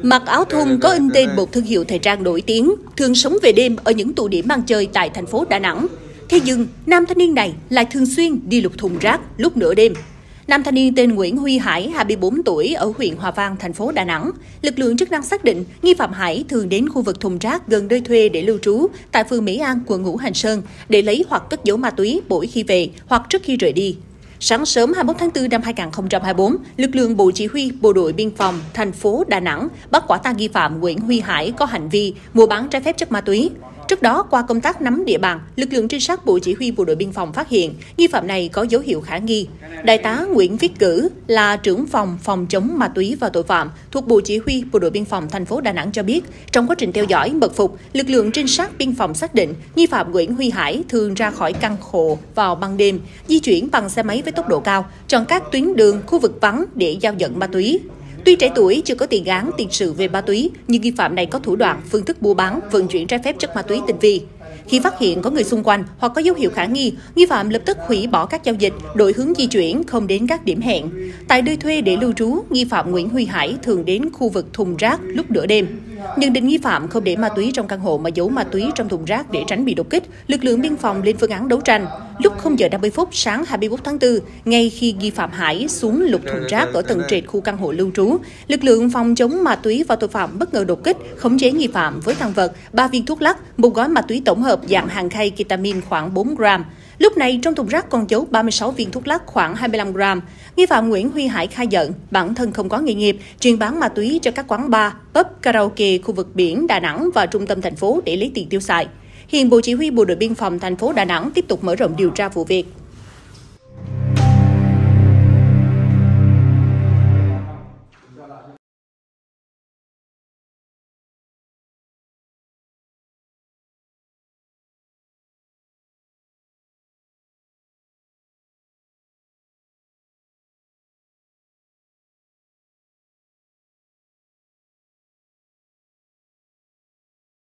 Mặc áo thun có in tên một thương hiệu thời trang nổi tiếng, thường sống về đêm ở những tụ điểm ăn chơi tại thành phố Đà Nẵng. Thế nhưng, nam thanh niên này lại thường xuyên đi lục thùng rác lúc nửa đêm. Nam thanh niên tên Nguyễn Huy Hải, 24 tuổi, ở huyện Hòa Vang, thành phố Đà Nẵng. Lực lượng chức năng xác định nghi phạm Hải thường đến khu vực thùng rác gần nơi thuê để lưu trú tại phường Mỹ An, quận Ngũ Hành Sơn để lấy hoặc cất giấu ma túy mỗi khi về hoặc trước khi rời đi. Sáng sớm 21 tháng 4 năm 2024, lực lượng Bộ Chỉ huy Bộ đội Biên phòng thành phố Đà Nẵng bắt quả tang nghi phạm Nguyễn Huy Hải có hành vi mua bán trái phép chất ma túy. Trước đó, qua công tác nắm địa bàn, lực lượng trinh sát Bộ Chỉ huy Bộ đội Biên phòng phát hiện nghi phạm này có dấu hiệu khả nghi. Đại tá Nguyễn Viết Cử là trưởng phòng phòng chống ma túy và tội phạm thuộc Bộ Chỉ huy Bộ đội Biên phòng thành phố Đà Nẵng cho biết, trong quá trình theo dõi mật phục, lực lượng trinh sát biên phòng xác định nghi phạm Nguyễn Huy Hải thường ra khỏi căn hộ vào ban đêm, di chuyển bằng xe máy với tốc độ cao, chọn các tuyến đường, khu vực vắng để giao nhận ma túy. Tuy trẻ tuổi, chưa có tiền án, tiền sự về ma túy, nhưng nghi phạm này có thủ đoạn, phương thức mua bán, vận chuyển trái phép chất ma túy tinh vi. Khi phát hiện có người xung quanh hoặc có dấu hiệu khả nghi, nghi phạm lập tức hủy bỏ các giao dịch, đổi hướng di chuyển, không đến các điểm hẹn. Tại nơi thuê để lưu trú, nghi phạm Nguyễn Huy Hải thường đến khu vực thùng rác lúc nửa đêm. Nhận định nghi phạm không để ma túy trong căn hộ mà giấu ma túy trong thùng rác để tránh bị đột kích, lực lượng biên phòng lên phương án đấu tranh. Lúc 0 giờ 50 phút sáng 21 tháng 4, ngay khi nghi phạm Hải xuống lục thùng rác ở tầng trệt khu căn hộ lưu trú, lực lượng phòng chống ma túy và tội phạm bất ngờ đột kích, khống chế nghi phạm với tang vật 3 viên thuốc lắc, một gói ma túy tổng hợp dạng hàng khay ketamin khoảng 4 gram. Lúc này, trong thùng rác còn giấu 36 viên thuốc lắc khoảng 25 gram. Nghi phạm Nguyễn Huy Hải khai nhận bản thân không có nghề nghiệp, chuyên bán ma túy cho các quán bar, pub, karaoke khu vực biển Đà Nẵng và trung tâm thành phố để lấy tiền tiêu xài. Hiện Bộ Chỉ huy Bộ đội Biên phòng thành phố Đà Nẵng tiếp tục mở rộng điều tra vụ việc.